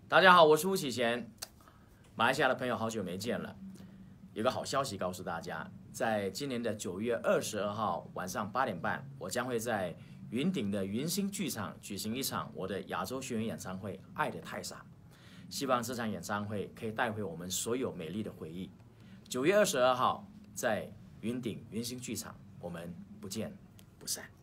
大家好，我是吴启贤。马来西亚的朋友好久没见了，有个好消息告诉大家，在今年的9月22号晚上8点半，我将会在云顶的云星剧场举行一场我的亚洲巡演演唱会《爱的太傻》。希望这场演唱会可以带回我们所有美丽的回忆。9月22号在云顶云星剧场，我们不见不散。